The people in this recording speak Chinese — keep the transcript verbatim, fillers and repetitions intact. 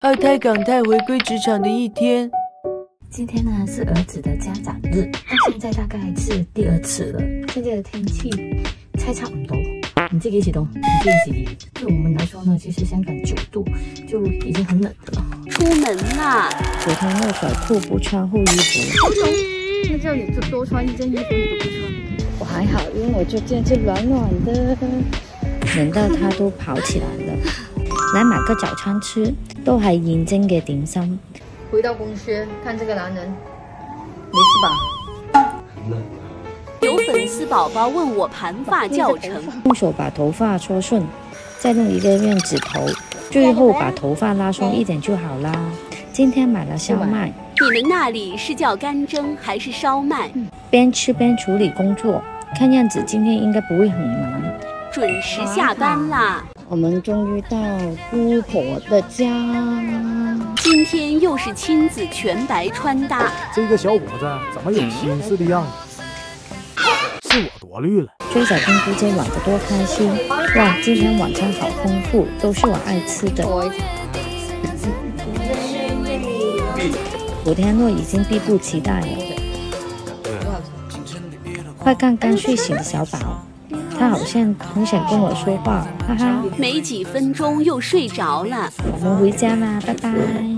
二胎港泰回归职场的一天。 今天呢是儿子的家长日，到现在大概是第二次了。现在的天气猜差唔多，唔知幾時到，唔知幾時熱。對我們來說呢，其實香港九度就已經很冷了。 出門啦！ 普通熱水褲不穿厚衣服。 那叫你多穿一件衣服，你都不穿。 我還好，因為我就這樣就暖暖的，冷到他都跑起來了。來買個早餐吃，都係現蒸嘅點心。 回到公司看這個男人，沒事吧？ 有粉絲寶寶問我盤髮教程， 用手把頭髮梳順，再弄一個院子頭，最後把頭髮拉鬆一點就好啦。今天買了燒麥。 你們那裡是叫乾蒸還是燒麥？ 邊吃邊處理工作，看樣子今天應該不會很忙。 準時下班啦！ 我們終於到姑婆的家。 今天又是親子全白穿搭。 這個小伙子怎麼有心事的樣子？是我多慮了。 追小公姑姐玩得多開心！哇，今天晚餐好豐富，都是我愛吃的。古天樂已經迫不及待了，快看剛睡醒的小寶，他好像很想跟我說話，哈哈。 沒幾分鐘又睡着了， 我們回家啦，拜拜。